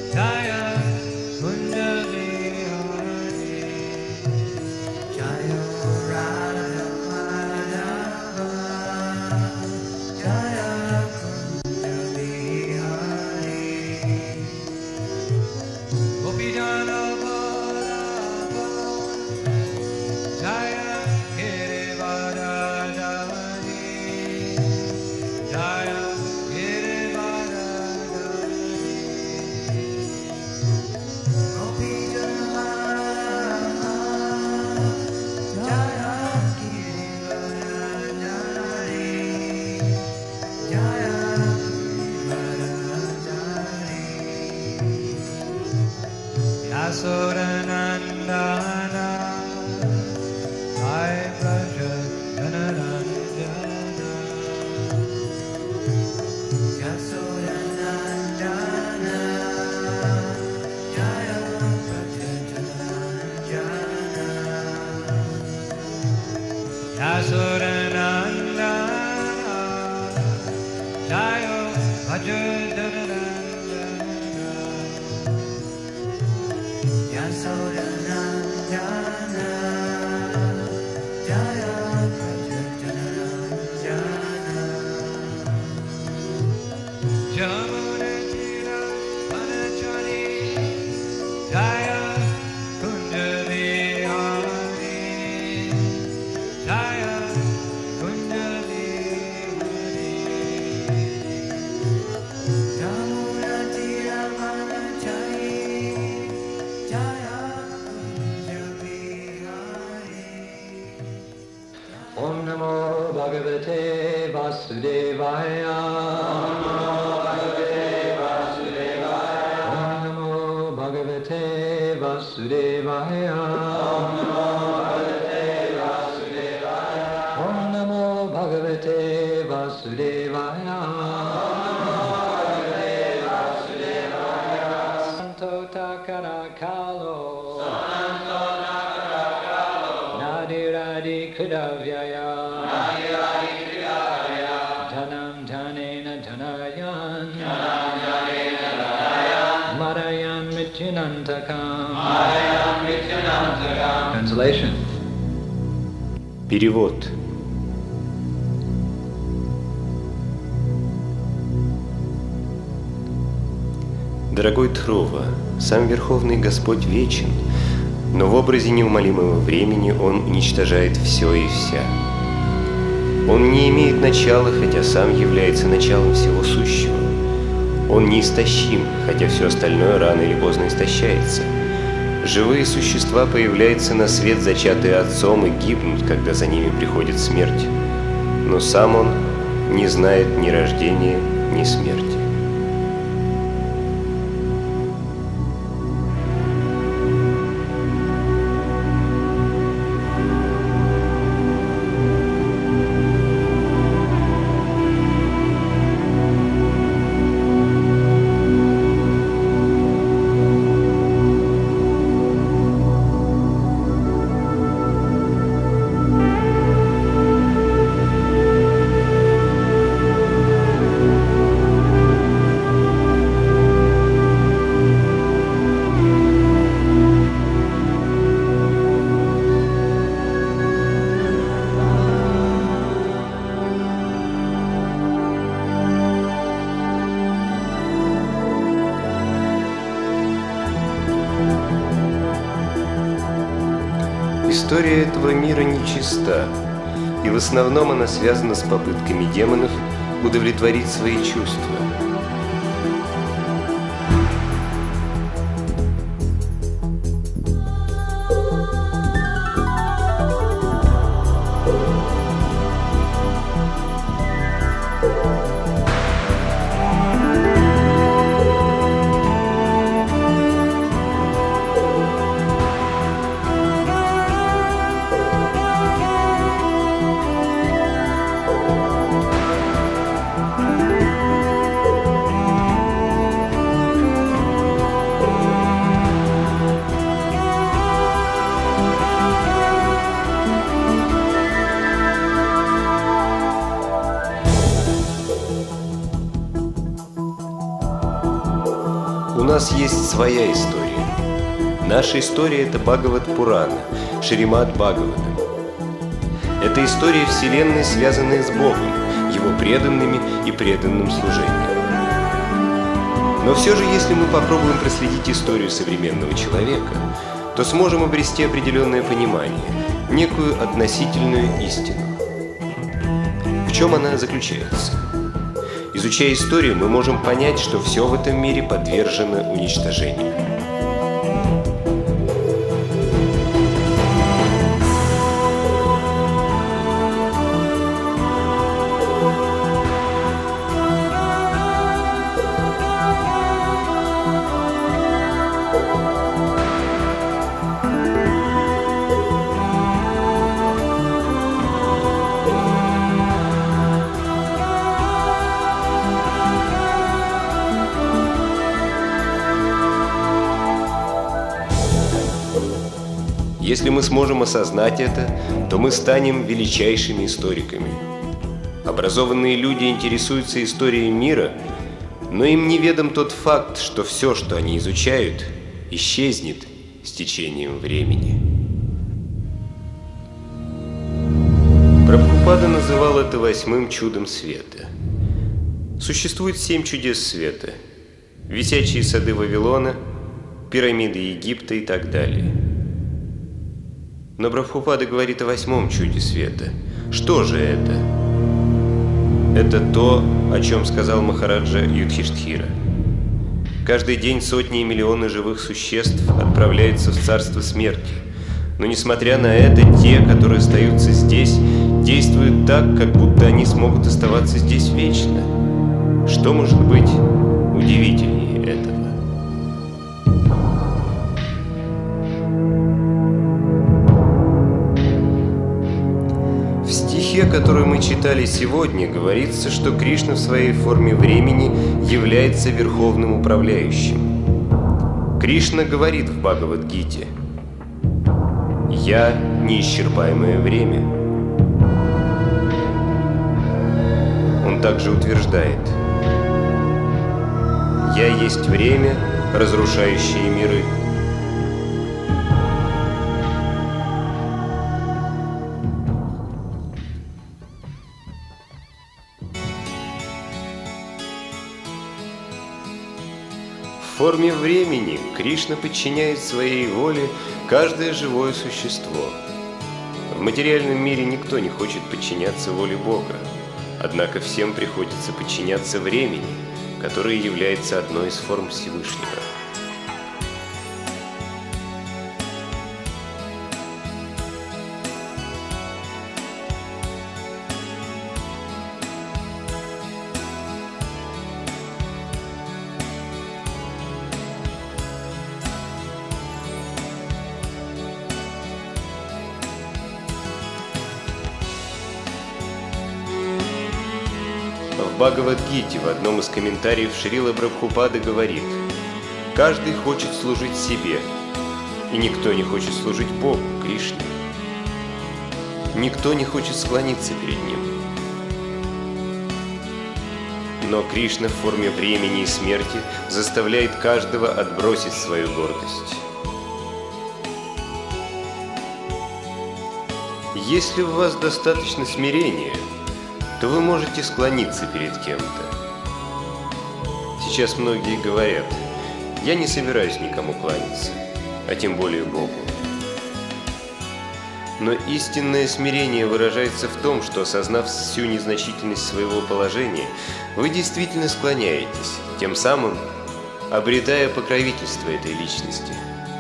Jaya Kunja Vihari, Jaya Radha Madhava, Jaya Kunja Vihari, Gopijana Vallabha, Jaya Girivardhari, Jaya Yasodhanandana, Jai Braja Janarandana, Yasodhanandana, Jai Braja Janarandana, Yasodhanandana, Jai Braja Janarandana. Yasodhanandana, Jaya Braja Janarandana, Jamuna Tira Vanachari, Jaya Kunja Vihari, Jaya Kunja Vihari, Jamuna Tira Vanachari, Om Namo Bhagavate Vasudevaya. Om Namo Bhagavate Vasudevaya. Om Namo Bhagavate Vasudevaya. Santo Takara Kalo. Nadiradi Kudavyaya. Dhanam Dhanena Dhanayan. Marayan Michinantakam. Translation. Перевод. Дорогой Трува, сам Верховный Господь вечен, но в образе неумолимого времени Он уничтожает все и вся. Он не имеет начала, хотя сам является началом всего сущего. Он неистощим, хотя все остальное рано или поздно истощается. Живые существа появляются на свет, зачатые Отцом, и гибнут, когда за ними приходит смерть. Но сам Он не знает ни рождения, ни смерти. История этого мира нечиста, и в основном она связана с попытками демонов удовлетворить свои чувства. нас есть своя история. Наша история – это Бхагават-Пурана, Шримад Бхагаватам. Это история Вселенной, связанная с Богом, Его преданными и преданным служением. Но все же, если мы попробуем проследить историю современного человека, то сможем обрести определенное понимание, некую относительную истину. В чем она заключается? Изучая историю, мы можем понять, что все в этом мире подвержено уничтожению. Если мы сможем осознать это, то мы станем величайшими историками. Образованные люди интересуются историей мира, но им неведом тот факт, что все, что они изучают, исчезнет с течением времени. Прабхупада называл это 8-м чудом света. Существует 7 чудес света: висячие сады Вавилона, пирамиды Египта и так далее. Но Прабхупада говорит о 8-м чуде света. Что же это? Это то, о чем сказал Махараджа Юдхиштхира. Каждый день сотни и миллионы живых существ отправляются в царство смерти. Но несмотря на это, те, которые остаются здесь, действуют так, как будто они смогут оставаться здесь вечно. Что может быть удивительнее этого? В стихе, который мы читали сегодня, говорится, что Кришна в своей форме времени является верховным управляющим. Кришна говорит в Бхагавад-гите: «Я – неисчерпаемое время». Он также утверждает: «Я есть время, разрушающее миры». В форме времени Кришна подчиняет своей воле каждое живое существо. В материальном мире никто не хочет подчиняться воле Бога, однако всем приходится подчиняться времени, которое является одной из форм Всевышнего. В Бхагавад-гите в одном из комментариев Шрила Прабхупада говорит: «Каждый хочет служить себе, и никто не хочет служить Богу, Кришне. Никто не хочет склониться перед Ним. Но Кришна в форме времени и смерти заставляет каждого отбросить свою гордость. Если у вас достаточно смирения, то вы можете склониться перед кем-то. Сейчас многие говорят: я не собираюсь никому кланяться, а тем более Богу. Но истинное смирение выражается в том, что, осознав всю незначительность своего положения, вы действительно склоняетесь, тем самым обретая покровительство этой личности.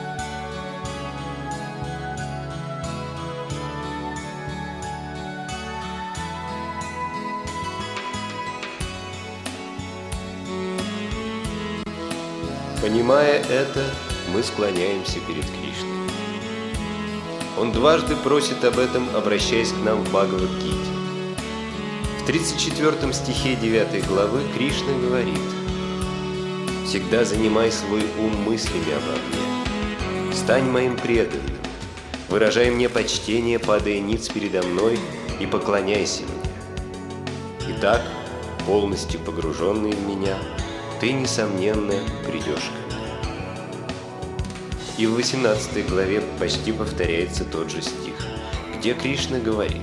Понимая это, мы склоняемся перед Кришной. Он дважды просит об этом, обращаясь к нам в Бхагавад-гите. В 34 стихе 9 главы Кришна говорит: «Всегда занимай свой ум мыслями обо мне. Стань моим преданным, выражай мне почтение, падая ниц передо мной, и поклоняйся мне. Итак, полностью погруженный в меня, ты, несомненно, придешь ко мне». И в 18 главе почти повторяется тот же стих, где Кришна говорит: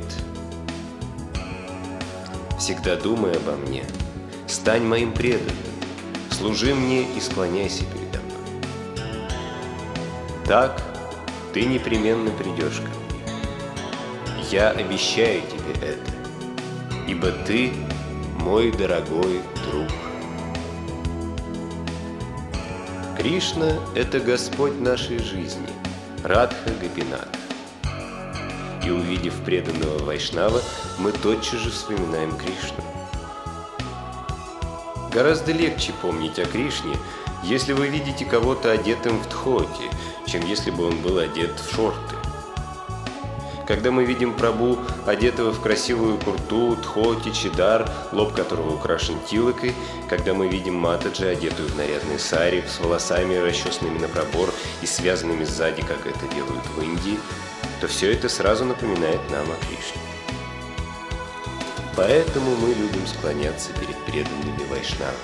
«Всегда думай обо мне, стань моим преданным, служи мне и склоняйся передо мной. Так ты непременно придешь ко мне. Я обещаю тебе это, ибо ты мой дорогой друг». Кришна – это Господь нашей жизни, Радха Гопинат. И увидев преданного Вайшнава, мы тотчас же вспоминаем Кришну. Гораздо легче помнить о Кришне, если вы видите кого-то одетым в дхоти, чем если бы он был одет в шорты. Когда мы видим Прабху, одетого в красивую курту, дхоти, чидар, лоб которого украшен тилокой, когда мы видим Матаджи, одетую в нарядный сари, с волосами, расчесанными на пробор и связанными сзади, как это делают в Индии, то все это сразу напоминает нам о Кришне. Поэтому мы любим склоняться перед преданными вайшнавами.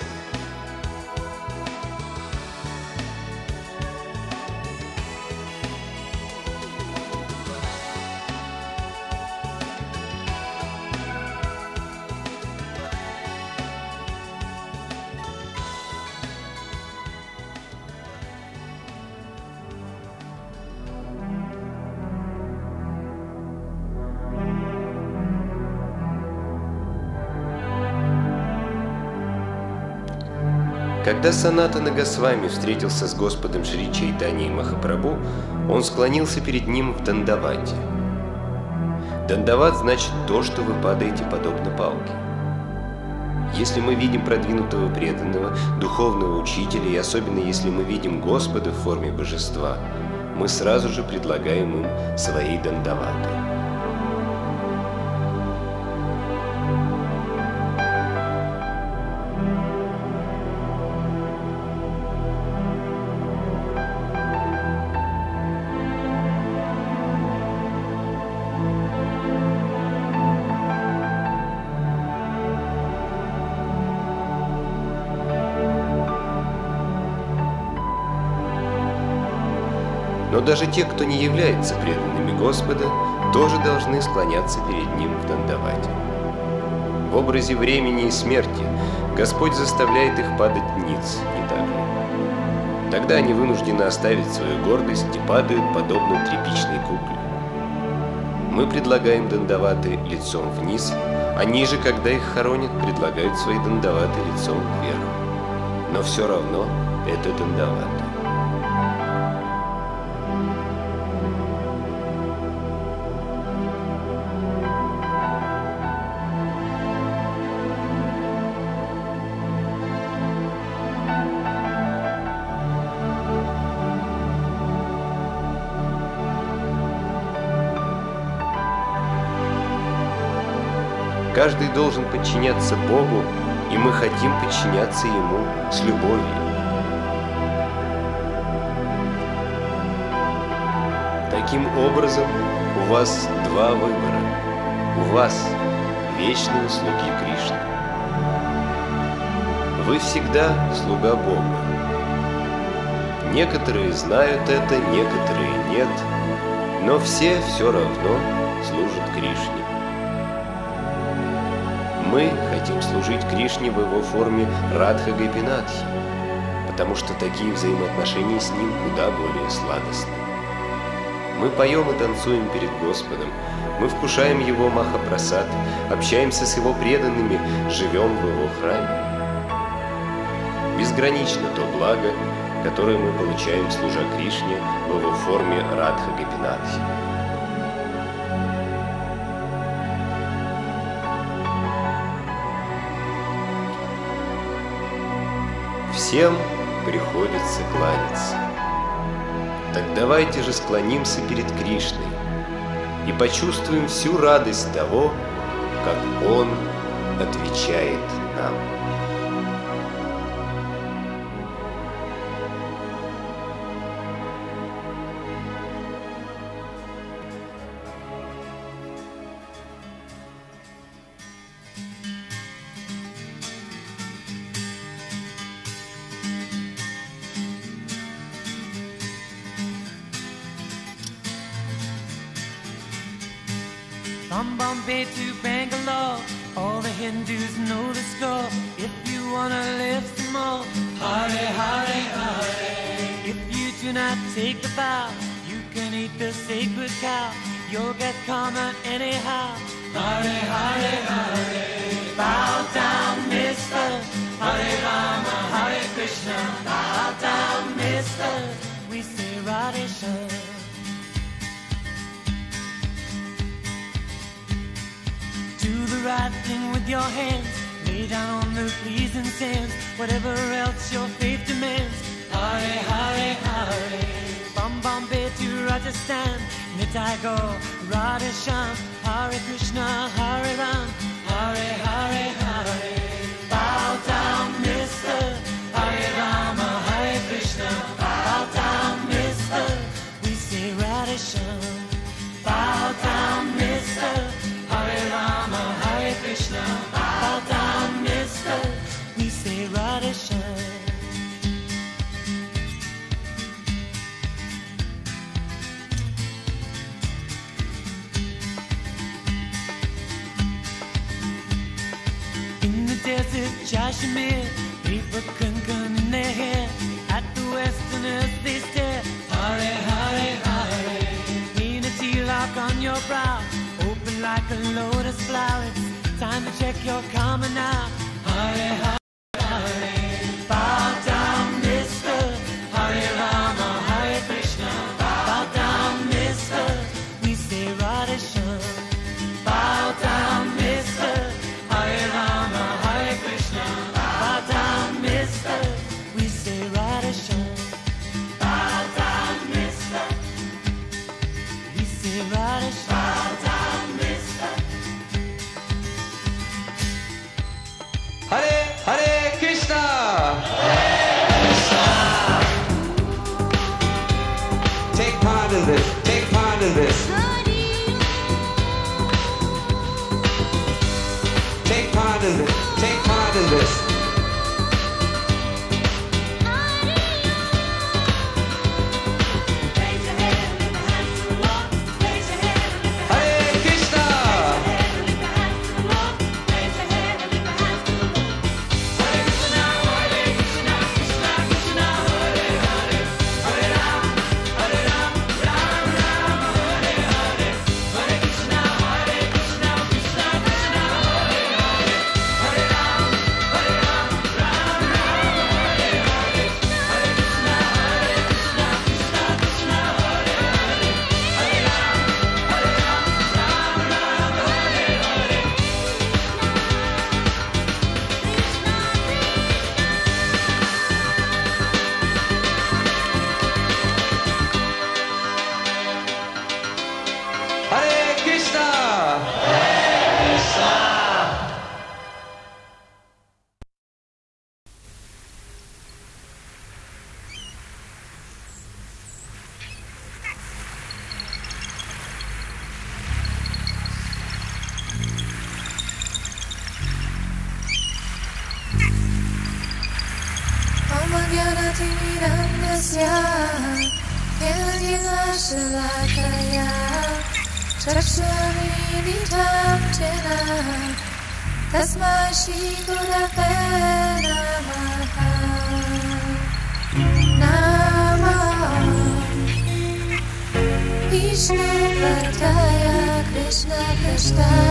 Когда Санатана Госвами встретился с Господом Шри Чайтаньей Махапрабху, он склонился перед ним в дандавате. Дандават значит то, что вы падаете подобно палке. Если мы видим продвинутого преданного, духовного учителя, и особенно если мы видим Господа в форме божества, мы сразу же предлагаем им свои дандаваты. Но даже те, кто не является преданными Господа, тоже должны склоняться перед Ним в дандавате. В образе времени и смерти Господь заставляет их падать ниц, не так ли? Тогда они вынуждены оставить свою гордость и падают подобно тряпичной кукле. Мы предлагаем дандаваты лицом вниз, а ниже, когда их хоронят, предлагают свои дандаваты лицом вверх. Но все равно это дандаваты. Каждый должен подчиняться Богу, и мы хотим подчиняться Ему с любовью. Таким образом, у вас два выбора. У вас вечные слуги Кришны. Вы всегда слуга Бога. Некоторые знают это, некоторые нет, но все равно служат Кришне. Мы хотим служить Кришне в его форме Радха Гопинатхи, потому что такие взаимоотношения с ним куда более сладостны. Мы поем и танцуем перед Господом, мы вкушаем его Махапрасад, общаемся с его преданными, живем в его храме. Безгранично то благо, которое мы получаем, служа Кришне в его форме Радха Гопинатхи. Всем приходится кланяться. Так давайте же склонимся перед Кришной и почувствуем всю радость того, как Он отвечает нам. From Bombay to Bangalore, all the Hindus know the score. If you wanna live some more, Hare Hare Hare. If you do not take the vow, you can eat the sacred cow. You'll get karma anyhow. Hare Hare Hare. Bow down, mister. Hare Rama, Hare Krishna. Bow down, mister. We say Radhe Shyam. Do the right thing with your hands. Lay down on the pleasing sands. Whatever else your faith demands. Hare Hare Hare. From Bombay to Rajasthan, Nitai Gaur, Radhe Shyam. Hare Krishna, Hare Ram. Hare Hare Hare. Bow down, mister. Hare Rama, Hare Krishna. Bow down, mister. We say Radhe Shyam. Bow down, mister. Hare Rama, Hare Krishna. Bow down, mister. We say Radhe Shyam. Desert Kashmir, people kankan in their hair. At the Westerners they stare. Hare Hare Hare. Lean a tilak on your brow, open like a lotus flower. It's time to check your karma now. Hare Hare Hare. Bow down, mister. Hare Rama, Hare Krishna. Bow down, mister. We say Radhe Shyam. Bow down, mister. Hare Rama, Hare Krishna. Bow down, mister. We say Radhe Shyam. Bow down, mister. We say Radhe Shyam. Bow down, mister. Hare Hare Krishna. Take part in this. Take part in this. Take part in this. Take part in this. Hare Krishna. Hare Krishna. Tasmai Shri Gurave Namaha. Namah Vishnu Padaya Krishna Krishna